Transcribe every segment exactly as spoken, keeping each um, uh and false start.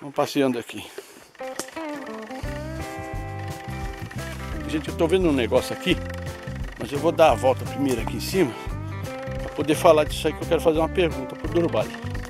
Vamos passeando aqui. Gente, eu tô vendo um negócio aqui, mas eu vou dar a volta primeiro aqui em cima para poder falar disso aí, que eu quero fazer uma pergunta pro Durballi.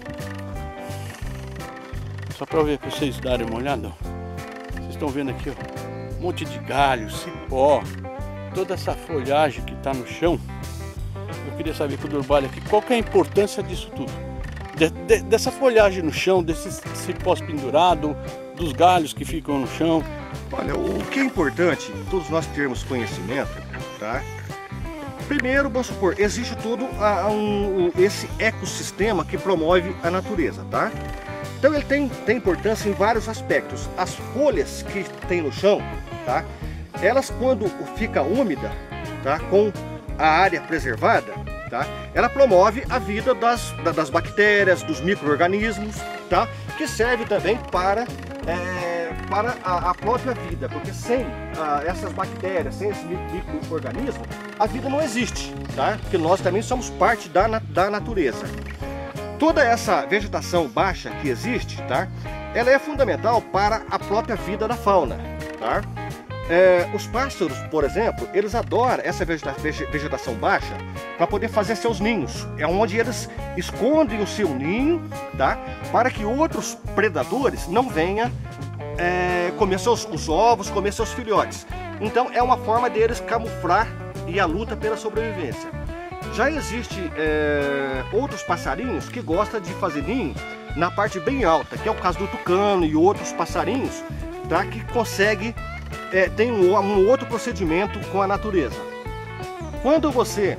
Só para ver, para vocês darem uma olhada. Vocês estão vendo aqui, ó, um monte de galho, cipó, toda essa folhagem que está no chão. Eu queria saber com o Durballi aqui qual que é a importância disso tudo, de, de, dessa folhagem no chão, desses cipós pendurados, dos galhos que ficam no chão. Olha, o que é importante, todos nós termos conhecimento, tá? Primeiro, vamos supor, existe todo a, um, esse ecossistema que promove a natureza, tá? Então ele tem, tem importância em vários aspectos. As folhas que tem no chão, tá? Elas quando fica úmida, tá? Com a área preservada, tá? Ela promove a vida das, das bactérias, dos micro-organismos, tá? Que serve também para... É, para a, a própria vida, porque sem ah, essas bactérias, sem esse micro-organismo, a vida não existe, tá? Porque nós também somos parte da, da natureza. Toda essa vegetação baixa que existe, tá? Ela é fundamental para a própria vida da fauna, tá? É, os pássaros, por exemplo, eles adoram essa vegeta vegetação baixa para poder fazer seus ninhos. É onde eles escondem o seu ninho, tá? Para que outros predadores não venham É, comer seus os ovos, comer seus filhotes. Então é uma forma deles camuflar e a luta pela sobrevivência. Já existe é, outros passarinhos que gostam de fazer ninho na parte bem alta, que é o caso do tucano e outros passarinhos, tá, que consegue é, tem um, um outro procedimento com a natureza. Quando você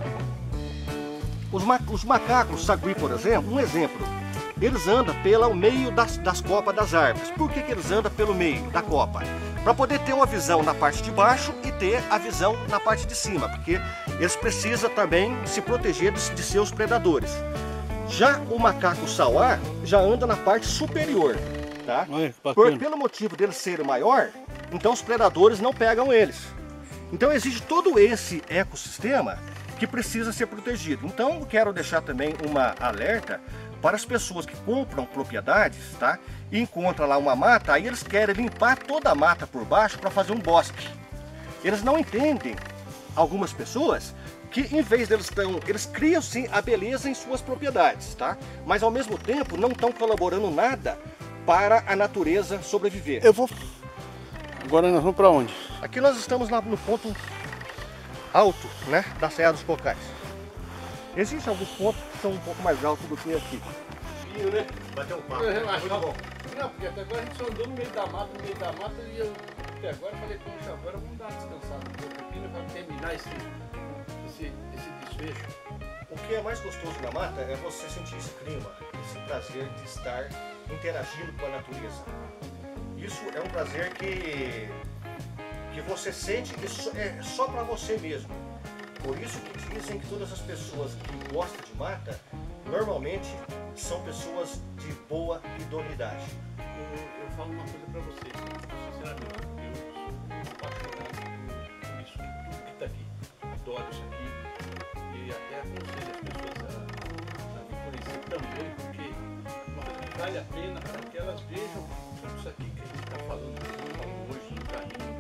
os, ma os macacos sagui, por exemplo, um exemplo, eles andam pelo meio das, das copas das árvores. Por que, que eles andam pelo meio da copa? Para poder ter uma visão na parte de baixo e ter a visão na parte de cima, porque eles precisam também se proteger de, de seus predadores. Já o macaco sauá já anda na parte superior, tá? Ai, Por, pelo motivo deles serem maior, então os predadores não pegam eles. Então existe todo esse ecossistema que precisa ser protegido. Então eu quero deixar também uma alerta para as pessoas que compram propriedades, tá? E encontram lá uma mata, aí eles querem limpar toda a mata por baixo para fazer um bosque. Eles não entendem, algumas pessoas, que em vez deles tão, eles criam sim a beleza em suas propriedades, tá? Mas ao mesmo tempo não estão colaborando nada para a natureza sobreviver. Eu vou... Agora nós vamos para onde? Aqui nós estamos lá no ponto alto, né, da Serra dos Cocais. Existem alguns pontos que são um pouco mais altos do que aqui. Fio, né? Bateu um papo. Muito bom. Não, porque até agora a gente só andou no meio da mata, no meio da mata, e eu até agora falei, poxa, agora vamos dar uma descansada um pouco aqui, né, para terminar esse, esse, esse desfecho. O que é mais gostoso na mata é você sentir esse clima, esse prazer de estar interagindo com a natureza. Isso é um prazer que, que você sente que só, é só para você mesmo. Por isso que dizem que todas as pessoas que gostam de mata, normalmente são pessoas de boa idoneidade. Eu, eu falo uma coisa pra vocês, sinceramente, eu sou apaixonado por isso, por tudo que está aqui. Adoro isso aqui e até aconselho as pessoas a, a me conhecer também, porque uma coisa que vale a pena para que elas vejam tudo isso aqui que a gente está falando hoje, no carinho,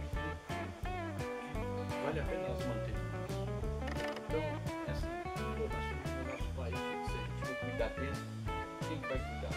que vale a pena elas manterem. Então, assim, pô, nós estamos no nosso país, se a gente não cuidar dele, quem vai cuidar?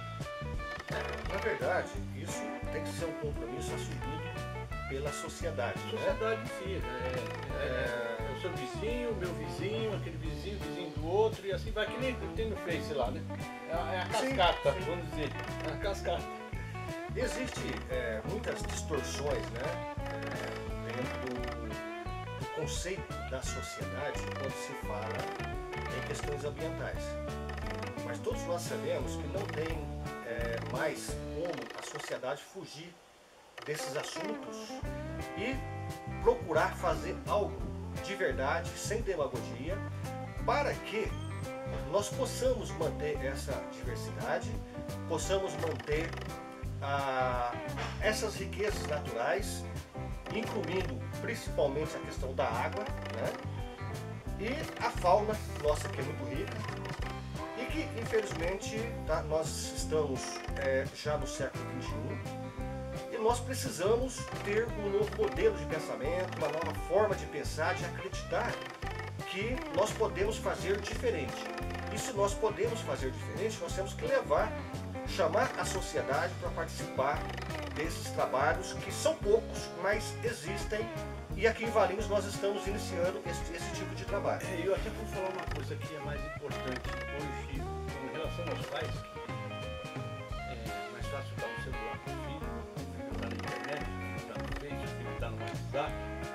Na verdade, isso tem que ser um compromisso assumido pela sociedade. A sociedade em si, é, é, é, é o seu vizinho, o meu vizinho, aquele vizinho, vizinho do outro, e assim vai, que nem tem no Face lá, né? É a, é a cascata, sim, sim. Vamos dizer, é a cascata. Existem é, muitas distorções, né, é, dentro do, do conceito da sociedade quando se fala em questões ambientais. Mas todos nós sabemos que não tem é, mais como a sociedade fugir desses assuntos e procurar fazer algo de verdade, sem demagogia, para que nós possamos manter essa diversidade, possamos manter ah, essas riquezas naturais, incluindo principalmente a questão da água, né? E a fauna nossa, que é muito rica, e que infelizmente tá, nós estamos é, já no século vinte e um e nós precisamos ter um novo modelo de pensamento, uma nova forma de pensar, de acreditar que nós podemos fazer diferente. E se nós podemos fazer diferente, nós temos que levar, chamar a sociedade para participar desses trabalhos, que são poucos, mas existem, e aqui em Valinhos nós estamos iniciando esse, esse tipo de trabalho. É, eu até vou falar uma coisa que é mais importante hoje, com relação aos pais, que é mais fácil dar um celular para o filho, o filho está na internet, o filho está no Facebook, o filho está no WhatsApp.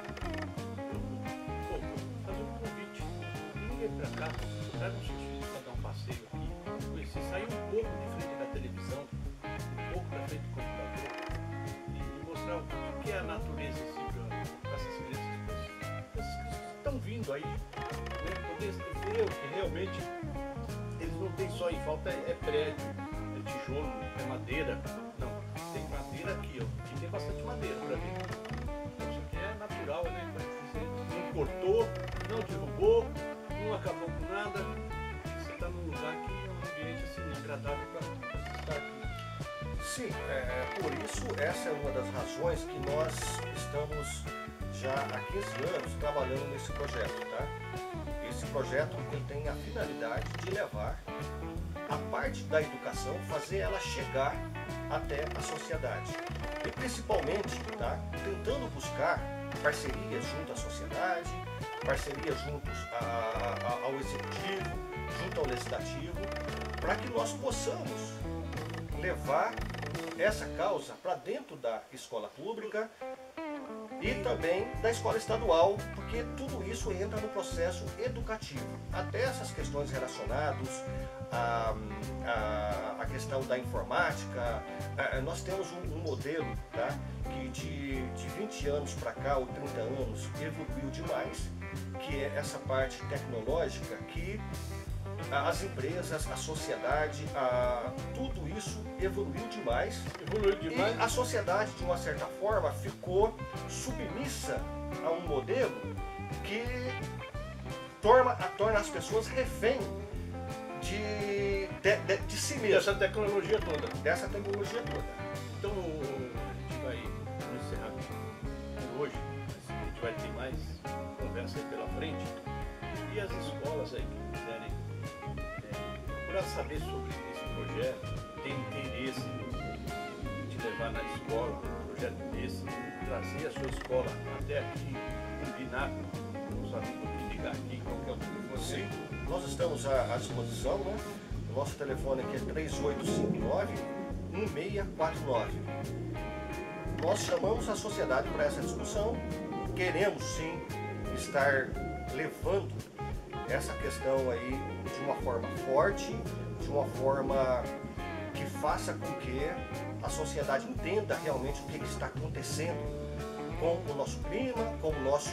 Eu, pô, vou fazer um convite, liga para cá, traga um filhos para dar um passeio aqui, conhecer, sair um pouco de frente da televisão, um pouco da frente do computador, e mostrar o que é a natureza assim, para essas crianças, para essas crianças que estão vindo aí, né? Poder ver que realmente eles não têm só em falta é prédio, é tijolo, é madeira. Não, tem madeira aqui, ó. Aqui tem bastante madeira para ver. Então, isso aqui é natural, né? Não cortou, não derrubou, não acabou com nada. Você está num lugar que é um ambiente assim, agradável para você estar aqui. Sim, é, por isso essa é uma das razões que nós estamos já há quinze anos trabalhando nesse projeto, tá? Esse projeto ele tem a finalidade de levar a parte da educação, fazer ela chegar até a sociedade. E principalmente, tá? Tentando buscar parcerias junto à sociedade, parcerias juntos a, a, ao executivo, junto ao legislativo, para que nós possamos levar essa causa para dentro da escola pública e também da escola estadual, porque tudo isso entra no processo educativo. Até essas questões relacionadas à, à, à questão da informática, à, nós temos um, um modelo, tá, que de, de vinte anos para cá, ou trinta anos, evoluiu demais, que é essa parte tecnológica que as empresas, a sociedade, a, tudo isso evoluiu demais. Evoluiu demais. E a sociedade, de uma certa forma, ficou submissa a um modelo que torna, torna as pessoas refém de, de, de, de si mesmo. Dessa tecnologia toda. Dessa tecnologia toda. Então a gente vai encerrar por hoje, mas a gente vai ter mais conversa aí pela frente. E as escolas aí que quiserem procurar saber sobre esse projeto, tem interesse de levar na escola um projeto desse, trazer a sua escola até aqui, combinar com os amigos que ligar aqui, qualquer um de vocês. Nós estamos à, à disposição, né? O nosso telefone aqui é três oito cinco nove, um seis quatro nove. Nós chamamos a sociedade para essa discussão, queremos sim estar levando essa questão aí de uma forma forte, de uma forma que faça com que a sociedade entenda realmente o que está acontecendo com o nosso clima, com o nosso,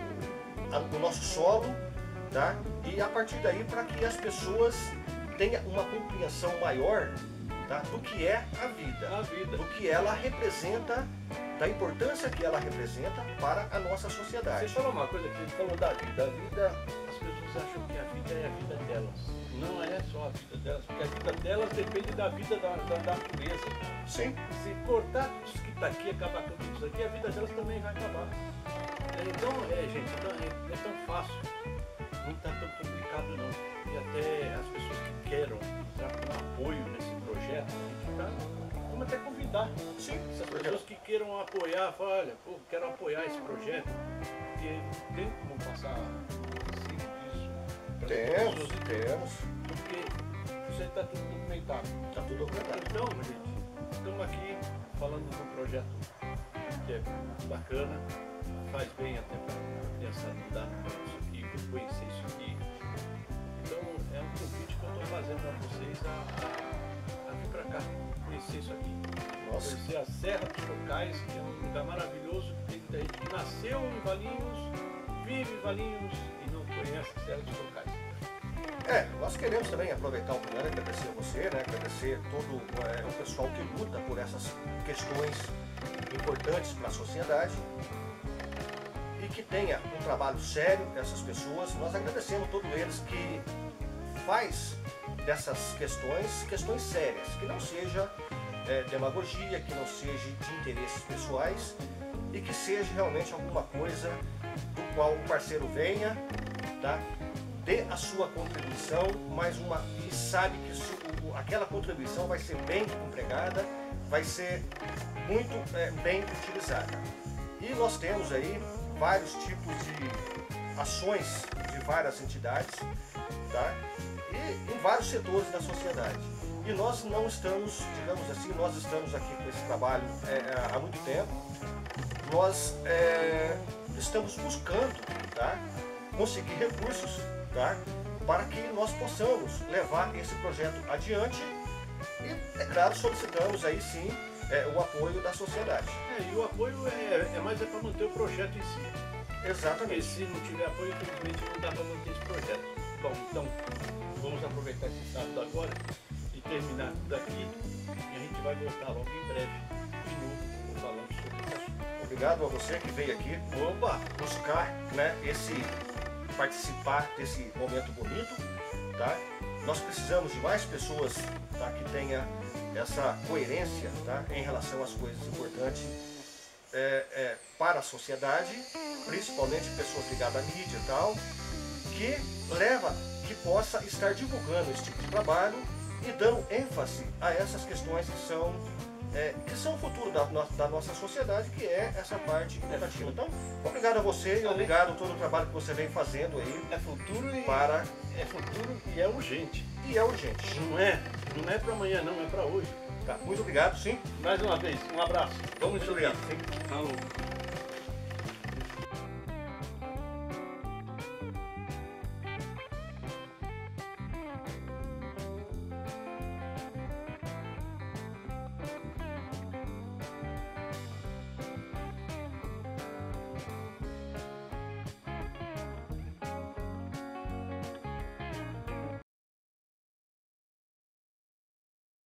o nosso solo, tá? E a partir daí para que as pessoas tenham uma compreensão maior, tá, do que é a vida, A vida. do que ela representa, da importância que ela representa para a nossa sociedade. Você falou uma coisa que você falou da vida. A vida, as pessoas acham que a vida é a vida delas. Não é só a vida delas, porque a vida delas depende da vida da, da, da natureza. Sim. Se cortar tudo isso que está aqui, acabar com tudo isso aqui, a vida delas também vai acabar. Então, é, gente, então, é, é tão fácil, não está tão complicado não. E até as pessoas que queiram entrar com apoio nesse projeto, a gente está, vamos até convidar. Sim. Se as pessoas que queiram apoiar, falam, olha, pô, quero apoiar esse projeto, porque tem como passar recibo disso. para as Temos, pessoas, temos. Porque isso aí está tudo documentado. Está tudo documentado. Então, gente, estamos aqui falando de um projeto que é bacana, faz bem até para a criança andar isso aqui, conhecer isso aqui. Então, é um convite que eu estou fazendo para vocês a, a, a vir para cá, conhecer isso aqui. Nossa. Conhecer a Serra dos Cocais, que é um lugar maravilhoso, que tem muita gente que nasceu em Valinhos, vive em Valinhos e não conhece a Serra dos Cocais. É, nós queremos também aproveitar o primeiro, agradecer a você, né? Agradecer todo é, o pessoal que luta por essas questões importantes para a sociedade e que tenha um trabalho sério essas pessoas. Nós agradecemos a todos eles que faz dessas questões, questões sérias, que não seja é, demagogia, que não seja de interesses pessoais e que seja realmente alguma coisa do qual o parceiro venha, tá? Dê a sua contribuição, mas uma, e sabe que isso, o, aquela contribuição vai ser bem empregada, vai ser muito é, bem utilizada. E nós temos aí vários tipos de ações de várias entidades, tá? E em vários setores da sociedade. E nós não estamos, digamos assim, nós estamos aqui com esse trabalho é, há muito tempo. Nós é, estamos buscando, tá? Conseguir recursos, tá? Para que nós possamos levar esse projeto adiante e, é claro, solicitamos aí sim é, o apoio da sociedade. É, e o apoio é, é mais é para manter o projeto em si. Exatamente. Porque se não tiver apoio, infelizmente não dá para manter esse projeto. Bom, então vamos aproveitar esse sábado agora e terminar daqui e a gente vai voltar logo em breve de novo falando sobre esse assunto. Obrigado a você que veio aqui Opa! buscar, né, esse, participar desse momento bonito, tá? Nós precisamos de mais pessoas, tá, que tenha essa coerência, tá, em relação às coisas importantes é, é, para a sociedade, principalmente pessoas ligadas à mídia e tal, que leva, que possa estar divulgando esse tipo de trabalho e dando ênfase a essas questões que são É, que são o futuro da, da nossa sociedade, que é essa parte educativa. Então, obrigado a você e obrigado a todo o trabalho que você vem fazendo aí. É futuro e para... é futuro e é urgente. E é urgente. Não é, não é para amanhã, não, é para hoje. Tá, muito obrigado, sim. Mais uma vez, um abraço. Vamos Muito obrigado. Falou.